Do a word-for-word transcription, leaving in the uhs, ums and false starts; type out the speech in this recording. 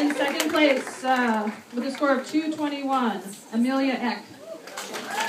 in second place uh, with a score of two twenty-one, Amelia Ek.